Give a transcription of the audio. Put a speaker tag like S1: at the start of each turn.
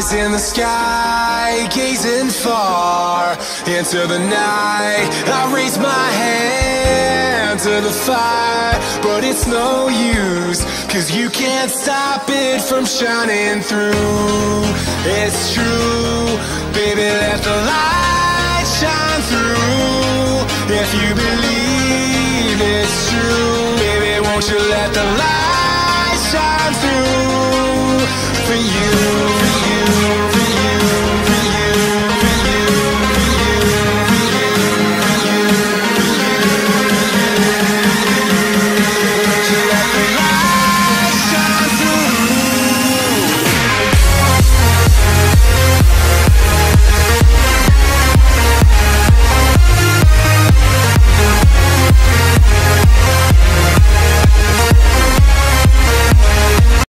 S1: in the sky, gazing far into the night. I raise my hand to the fire, but it's no use, 'cause you can't stop it from shining through. It's true, baby, let the light shine through. If you believe it's true, baby, won't you let the light shine through for you?